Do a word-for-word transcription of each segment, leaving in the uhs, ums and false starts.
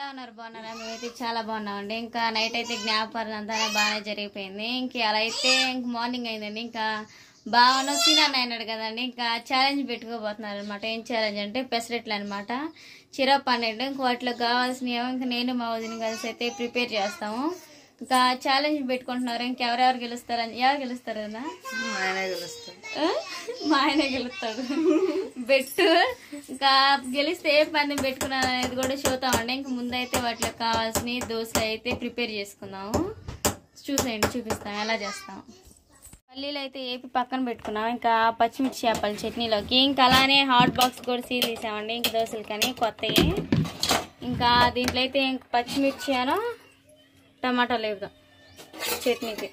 ఎలా ఉన్నారు? బాగున్నారా? మేమైతే చాలా బాగున్నామండి. ఇంకా నైట్ అయితే జ్ఞాపకం అంతా బాగానే జరిగిపోయింది. ఇంక అలా అయితే ఇంక మార్నింగ్ అయిందండి. ఇంకా బాగా సీనాన్న అయినాడు కదండి, ఇంకా ఛాలెంజ్ పెట్టుకోబోతున్నారు అనమాట. ఏం ఛాలెంజ్ అంటే పెసరెట్లు అనమాట. చిరా పన్నెండు ఇంక వాటిలో కావాల్సినవి ఇంకా నేను మా వదిన కలిసి అయితే ప్రిపేర్ చేస్తాము. ఇంకా ఛాలెంజ్ పెట్టుకుంటున్నారు. ఇంకెవరెవరు గెలుస్తారని. ఎవరు గెలుస్తారు కదా? ఆయనే గెలుస్తాడు. మా ఆయనే గెలుస్తాడు. బెట్టు ఇంకా గెలిస్తే ఏ పందెం పెట్టుకున్నాను అనేది కూడా చూద్దామండి. ఇంక ముందైతే వాటిలో కావాల్సిన దోశలు అయితే ప్రిపేర్ చేసుకుందాము. చూసేయండి, చూపిస్తాం ఎలా చేస్తాము. పల్లీలు అయితే ఏపి పక్కన పెట్టుకున్నాం. ఇంకా పచ్చిమిర్చి చేపల చట్నీలోకి ఇంకా అలానే హాట్ బాక్స్ కూడా సీల్ తీసామండి. ఇంక దోశలు కానీ కొత్తవి. ఇంకా దీంట్లో అయితే ఇంక పచ్చిమిర్చి అను టమాటా లేదు చట్నీకి.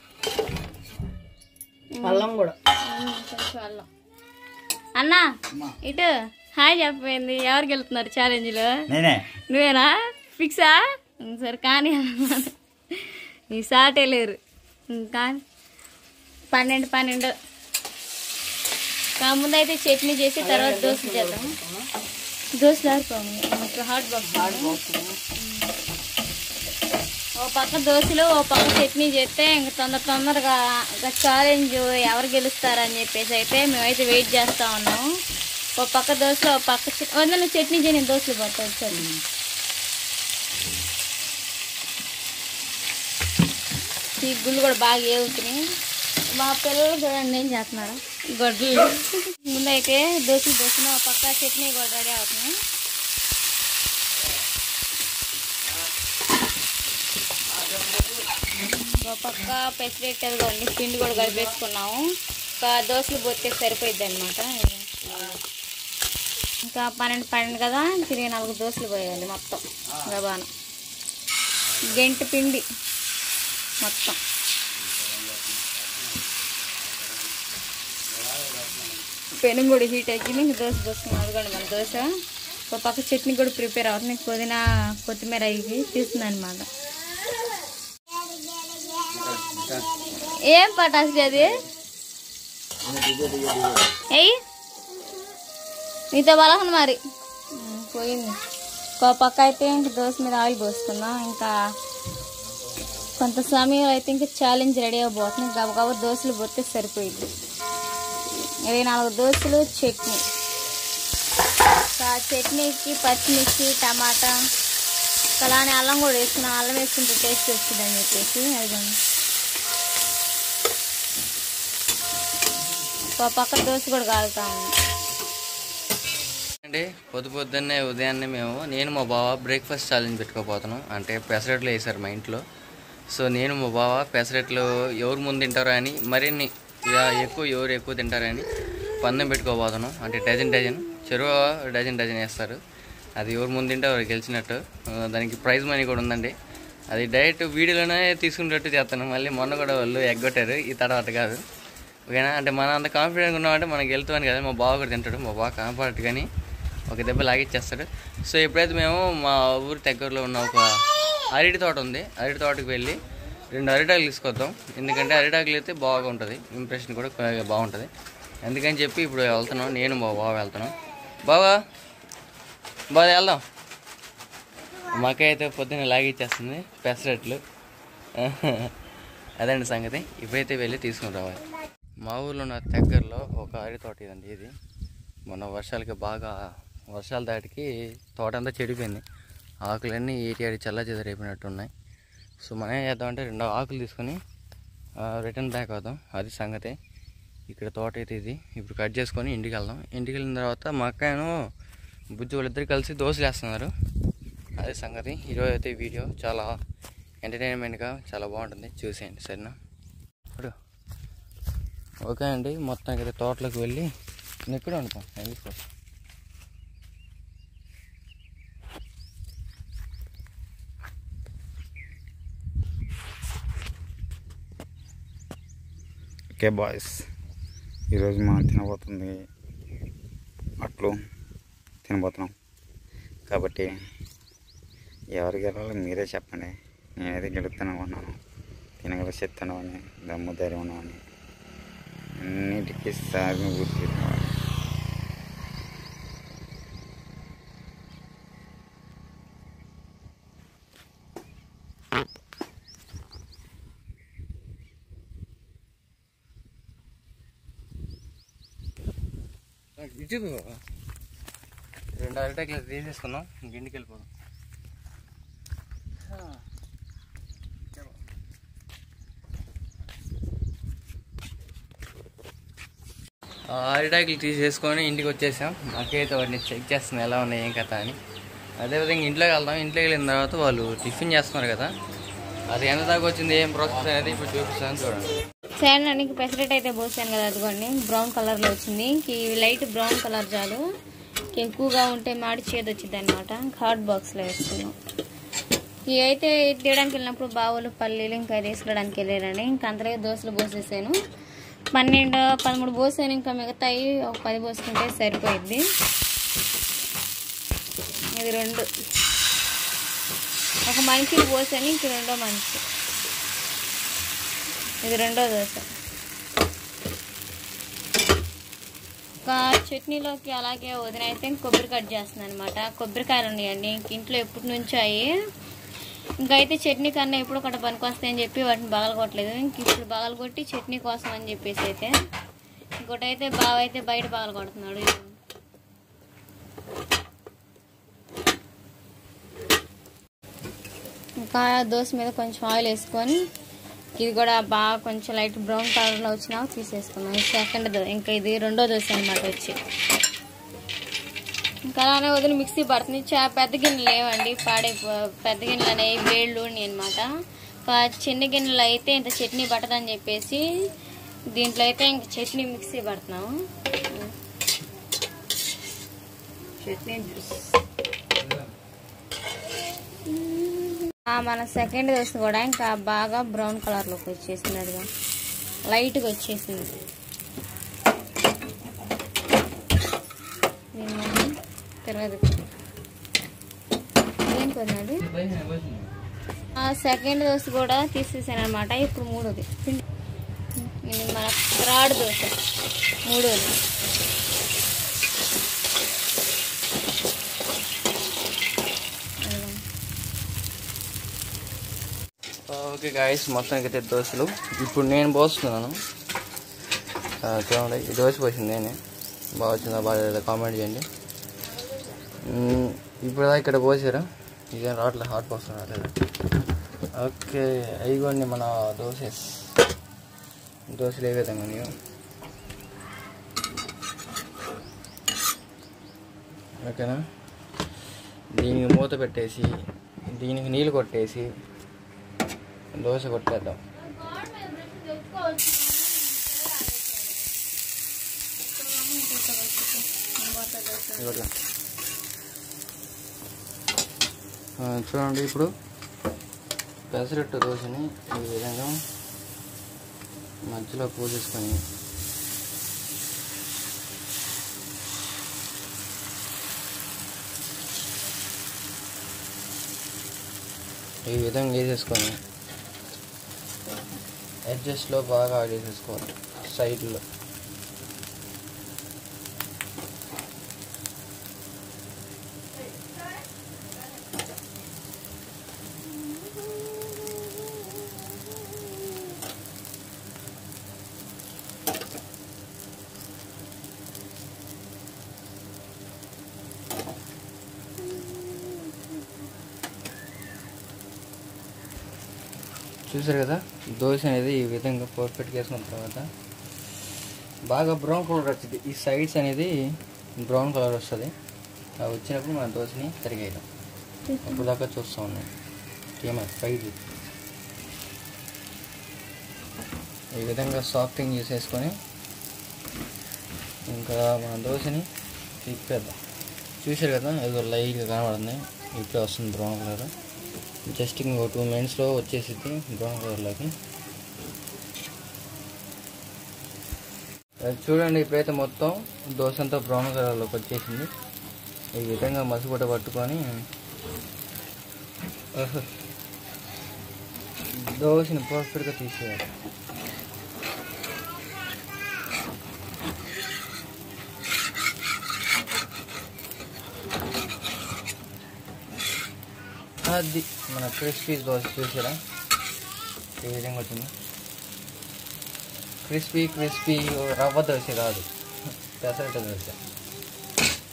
అల్లం కూడా కొంచెం అల్లం. అన్నా ఇటు హాయ్ చెప్పిపోయింది. ఎవరు గెలుతున్నారు ఛాలెంజ్ లో? నువ్వేనా? ఫిక్సా? సరే కానీ అన్నమాట. ఈ సాటే లేరు. ఇంకా పన్నెండు పన్నెండు ముందు అయితే చట్నీ చేసి తర్వాత దోశలు చేద్దాం. దోశలు ఆడుకోము. హాట్ బాక్స్ ఓ పక్క దోశలు ఓ పక్క చట్నీ చేస్తే ఇంక తొందర తొందరగా ఇంకా ఛాలెంజ్ ఎవరు గెలుస్తారని చెప్పేసి అయితే మేమైతే వెయిట్ చేస్తూ ఉన్నాము. ఓ పక్క దోశలు ఓ పక్క వందల చట్నీ చేయి. నేను దోశలు పడతాను సార్. ఈ గుళ్ళు కూడా బాగా ఏవుతున్నాయి. మా పిల్లలు చూడండి ఏం చేస్తున్నారు. గొడ్లు ముందైతే దోశలు దోశలు ఓ పక్క చట్నీ కూడా రెడీ అవుతున్నాయి. ఒక పక్క పెసరెట్టలు కూడా పిండి కూడా కలిపేసుకున్నాము. ఇంకా దోశలు పోతే సరిపోయిద్ది అనమాట. ఇంకా పన్నెండు పన్నెండు కదా, తిరిగి నాలుగు దోశలు పోయాలి మొత్తం గబాను. గంట పిండి మొత్తం. పెనం కూడా హీట్ ఎక్కింది. ఇంక దోశ పోసుకున్నాం. అదిగోండి మన దోశ. ఒక పక్క చట్నీ కూడా ప్రిపేర్ అవుతుంది. పుదీనా కొత్తిమీర అవి తీస్తుంది అనమాట. ఏం పటాసు అది? ఎయ్యి నీతో బలహన్ మరి పోయింది. ఒక పక్క అయితే ఇంక దోశ మీద ఆయిల్ పోసుకుందాం. ఇంకా కొంత సమయం అయితే ఇంకా ఛాలెంజ్ రెడీ అవ్వబోతుంది. గబగబా దోశలు పోతే సరిపోయింది. ఇరవై నాలుగు దోశలు చట్నీ. చట్నీకి పచ్చిమిర్చి టమాటా అలానే అల్లం కూడా వేసుకున్నాం. అల్లం వేసుకుంటే టేస్ట్ వస్తుందని చెప్పేసి అదిగోండి. ఒక పక్క దోశ కూడా కాలుతాము అండి. పొద్దు పొద్దున్నే ఉదయాన్నే మేము నేను మా బావ బ్రేక్ఫాస్ట్ ఛాలెంజ్ పెట్టుకోపోతున్నాం. అంటే పెసరెట్లు వేసారు మా ఇంట్లో. సో నేను మా బావ పెసరెట్లు ఎవరు ముందు తింటారో అని, మరిన్ని ఎక్కువ ఎవరు ఎక్కువ తింటారని పందెం పెట్టుకోపోతున్నాం. అంటే డజన్ డజన్ చెరువు డజన్ డజన్ వేస్తారు. అది ఎవరు ముందు తింటే ఎవరు గెలిచినట్టు. దానికి ప్రైజ్ మనీ కూడా ఉందండి. అది డైరెక్ట్ వీడియోలోనే తీసుకునేటట్టు చేస్తాను. మళ్ళీ మొన్న కూడా వాళ్ళు ఎగ్గొట్టారు. ఈ తర్వాత కాదు ఓకేనా. అంటే మనం అంత కాన్ఫిడెంట్గా ఉన్నామంటే మనకి వెళ్తామని కదా. మా బావ కూడా తింటాడు. మా బావ కాన్ఫిడెంట్ కానీ ఒక దెబ్బ లాగిచ్చేస్తాడు. సో ఎప్పుడైతే మేము మా ఊరి దగ్గరలో ఉన్న ఒక అరటి తోట ఉంది, అరటి తోటకి వెళ్ళి రెండు అరిటాకులు తీసుకొద్దాం. ఎందుకంటే అరిటాకులు అయితే బాగుంటుంది, ఇంప్రెషన్ కూడా బాగుంటుంది. అందుకని చెప్పి ఇప్పుడు వెళ్తున్నాం. నేను మా బావ వెళ్తున్నాం. బావా బాగా వెళ్దాం. మాకైతే పొద్దున్న లాగిచ్చేస్తుంది పెసరట్లు. అదండి సంగతి. ఇప్పుడైతే వెళ్ళి తీసుకుని రావాలి. మా ఊళ్ళో ఉన్న దగ్గరలో ఒక అరటి తోట ఇదండి. ఇది మొన్న వర్షాలకి బాగా వర్షాల దాటికి తోట అంతా చెడిపోయింది. ఆకులన్నీ ఏటి ఆడి చల్ల చెదరైపోయినట్టు ఉన్నాయి. సో మనం ఏం చేద్దామంటే రెండు ఆకులు తీసుకొని రిటర్న్ బ్యాక్ అవుదాం. అది సంగతి. ఇక్కడ తోట అయితే ఇది. ఇప్పుడు కట్ చేసుకొని ఇంటికి వెళ్దాం. ఇంటికి వెళ్ళిన తర్వాత మా అక్కను బుజ్జి వాళ్ళిద్దరు కలిసి దోశలు వేస్తున్నారు. అదే సంగతి. ఈరోజు అయితే వీడియో చాలా ఎంటర్టైన్మెంట్గా చాలా బాగుంటుంది. చూసేయండి సరేనా. ఇప్పుడు ఓకే అండి. మొత్తానికి అయితే తోటలోకి వెళ్ళి నేను ఇక్కడే ఉంటాను. ఎందుకు ఓకే బాయ్స్, ఈరోజు మనం తినబోతుంది అట్లు తినబోతున్నాం. కాబట్టి ఎవరు గెలవాలో మీరే చెప్పండి. నేనైతే గెలుస్తాను అనుకున్నాను. తినగల చెత్తను అని దమ్ము ధైర్యం ఉన్నామని అన్నిటికీ సాగు గుర్తు. ఇటు రెండు అరటాకులు తీసేసుకున్నాం, ఇంటికి వెళ్ళిపోదాం. అరటాకులు తీసేసుకొని ఇంటికి వచ్చేసాం. నాకైతే వాటిని చెక్ చేస్తున్నాం ఎలా ఉన్నాయి ఏం కథ అని. అదేవిధంగా ఇంట్లోకి వెళ్దాం. ఇంట్లోకి వెళ్ళిన తర్వాత వాళ్ళు టిఫిన్ చేస్తున్నారు కదా, అది ఎంత దాకా వచ్చింది ఏం ప్రాసెస్ అనేది ఇప్పుడు చూపిస్తాను చూడండి. సేనానికి పెసరెట్ అయితే పోసాను కదా, అదిగోండి బ్రౌన్ కలర్లో వచ్చింది. ఈ లైట్ బ్రౌన్ కలర్ చాలు, ఎక్కువగా ఉంటే మాడి చేదు వచ్చింది అనమాట. హాట్ బాక్స్లో వేసుకున్నాం. ఇవి అయితే తీయడానికి వెళ్ళినప్పుడు బావులు పల్లీలు ఇంకా తీసుకురావడానికి వెళ్ళారండి. ఇంకా అంతలో దోశలు పోసేసాను. పన్నెండు పదమూడు పోసాను, ఇంకా మిగతాయి ఒక పది పోసుకుంటే సరిపోయిద్ది. ఇది రెండు ఒక మనిషికి పోసాను, ఇంక రెండో మనిషి. ఇది రెండో దోశ. ఇంకా చట్నీలోకి అలాగే వదిన అయితే కొబ్బరి కట్ చేస్తుంది అనమాట. కొబ్బరికాయలు ఉన్నాయండి ఇంక ఇంట్లో ఎప్పటి నుంచో అయ్యి. ఇంకా అయితే చట్నీ కన్నా ఎప్పుడు ఒకటి పనికొస్తాయని చెప్పి వాటిని పగలగొట్టలేదు. ఇంక ఇప్పుడు పగలగొట్టి చట్నీ కోసం అని చెప్పేసి అయితే ఇంకోటి అయితే బావ అయితే బయట పగలగొడుతున్నాడు. ఇంకా దోశ మీద కొంచెం ఆయిల్ వేసుకొని ఇది కూడా బాగా కొంచెం లైట్ బ్రౌన్ కలర్లో వచ్చినా తీసేసుకున్నాం. సెకండ్ దోశ, ఇంకా ఇది రెండో దోశ అనమాట వచ్చి. ఇంకా అలానే వదిలి మిక్సీ పడుతుంది. చా పెద్ద గిన్నెలు లేవండి, పాడే పెద్ద గిన్నెలు అనేవి వేళ్ళు అనమాట. చిన్న గిన్నెలు అయితే ఇంత చట్నీ పట్టదని చెప్పేసి దీంట్లో అయితే ఇంక చట్నీ మిక్సీ పడుతున్నాము. చట్నీ జ్యూస్. మన సెకండ్ దోశ కూడా ఇంకా బాగా బ్రౌన్ కలర్లోకి వచ్చేసింది, అదిగా లైట్గా వచ్చేసింది. తెలియదు ఏం కొన్నది. సెకండ్ దోశ కూడా తీసేసాను అనమాట. ఇప్పుడు మూడోది ఇది మన థర్డ్ దోశ, మూడోది. ఓకే గాయస్, మొత్తానికి అయితే దోశలు ఇప్పుడు నేను పోస్తున్నాను. చూడండి, ఈ దోశ పోసింది నేనే. బాగా వచ్చిందా బాగా కామెంట్ చేయండి. ఇప్పుడు ఇక్కడ పోసారా, ఇదేం రావట్లేదు, హాట్ బాక్స్ రావట్లేదు. ఓకే, అయిగోండి మన దోశ. దోశలు ఏ విధంగా నేను ఓకేనా. దీనికి మూత పెట్టేసి దీనికి నీళ్ళు కొట్టేసి దోశ కొట్టేద్దాం. చూడండి, ఇప్పుడు పెసరట్టు దోశని ఈ విధంగా మధ్యలో పూసేసుకొని ఈ విధంగా వేసేసుకొని అడ్జస్ట్లో బాగా ఆడేసేసుకోవాలి సైడ్లో. చూసారు కదా, దోశ అనేది ఈ విధంగా పర్ఫెక్ట్గా వేసుకున్న తర్వాత బాగా బ్రౌన్ కలర్ వచ్చింది. ఈ సైడ్స్ అనేది బ్రౌన్ కలర్ వస్తుంది. అవి వచ్చినప్పుడు మన దోశని తిరిగేయడం. అప్పుడు దాకా చూస్తూ ఉన్నాం ఏమైనా సైడ్ ఈ విధంగా సాఫ్టింగ్ చేసేసుకొని ఇంకా మన దోశని తిప్పేద్దాం. చూసారు కదా, ఏదో లైట్గా కనబడుతుంది. ఇప్పుడే వస్తుంది బ్రౌన్ కలర్. జస్ట్ ఇంకో టూ మినిట్స్లో వచ్చేసింది బ్రౌన్ కలర్లోకి. చూడండి, ఇప్పుడైతే మొత్తం దోశ అంతా బ్రౌన్ కలర్లోకి వచ్చేసింది. ఈ విధంగా మసిగుడ్డ పట్టుకొని దోశని పర్ఫెక్ట్గా తీసేయాలి. అది మన క్రిస్పీ దోశ చూసారా, ఈ విధంగా వచ్చింది. క్రిస్పీ క్రిస్పీ రవ్వ దోశ కాదు, పెసరట్టు దోశ.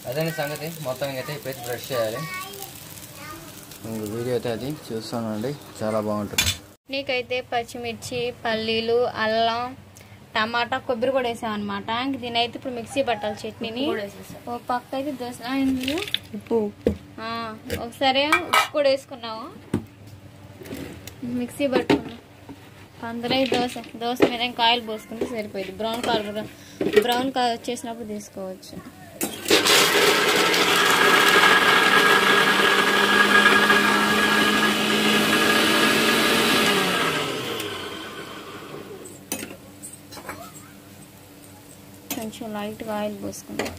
అదే సంగతి. మొత్తం అయితే ఇప్పుడైతే బ్రష్ చేయాలి. వీడియో అయితే అది చూస్తానండి, చాలా బాగుంటుంది. నీకైతే పచ్చిమిర్చి, పల్లీలు, అల్లం, టమాటా, కొబ్బరి కూడా వేసాం అనమాట. ఇంక దీని అయితే ఇప్పుడు మిక్సీ పట్టాలి చట్నీని. ఓ పక్క అయితే దోశ ఉప్పు ఒకసారి ఉప్పు కూడా వేసుకున్నాము, మిక్సీ పట్టుకున్నాం. అందులో దోశ దోశ మీద ఇంకా ఆయిల్ పోసుకుంటే సరిపోయింది. బ్రౌన్ కలర్ బ్రౌన్ కలర్ వచ్చేసినప్పుడు తీసుకోవచ్చు. కొంచెం లైట్గా ఆయిల్ పోసుకుందాం.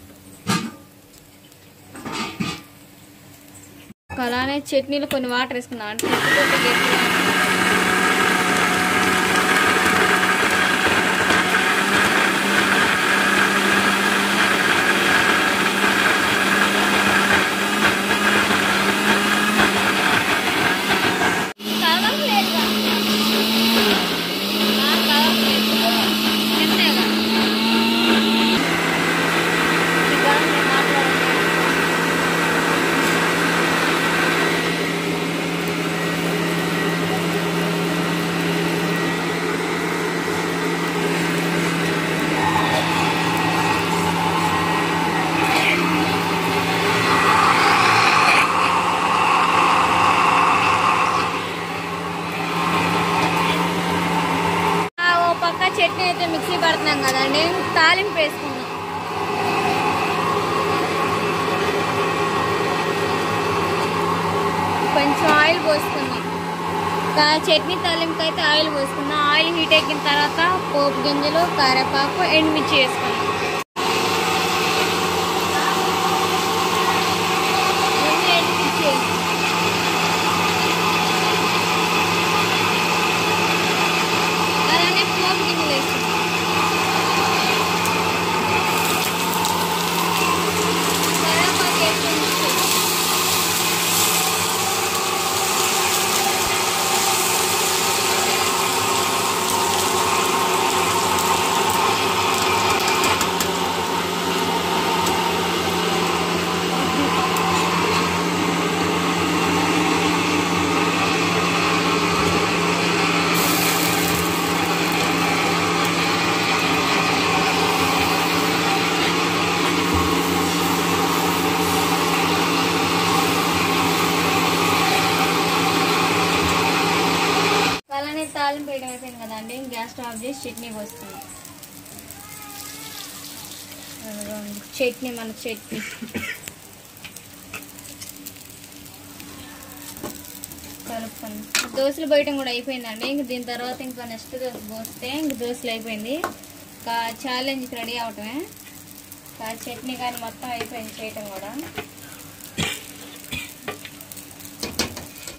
అలానే చట్నీలో కొన్ని వాటర్ వేసుకున్నాం అంటే చట్నీ అయితే మిక్సీ పడుతున్నాం కదండి, తాలింపు వేసుకున్నాం. కొంచెం ఆయిల్ పోసుకున్నాం. చట్నీ తాలింపుకి అయితే ఆయిల్ పోసుకున్నాం. ఆయిల్ హీట్ ఎక్కిన తర్వాత పోపు గింజలు, కరివేపాకు, ఎండుమిర్చి వేసుకున్నాం. ఎండుమిర్చి అలానే పోపు గింజలు వేసుకున్నాం. కరివేపాకు వేసుకున్నాం. తాలింపు వేయడం అయిపోయింది కదండి, గ్యాస్ స్టవ్ ఆఫ్ చేసి చట్నీ పోస్తున్నాం. చట్నీ మన చట్నీ కలుపుకొని దోశలు పోయటం కూడా అయిపోయిందండి. ఇంక దీని తర్వాత ఇంకా నెక్స్ట్ దోశ పోస్తే ఇంక దోశలు అయిపోయింది. ఇంకా ఛాలెంజ్కి రెడీ అవటమే. చట్నీ కానీ మొత్తం అయిపోయింది చేయటం కూడా.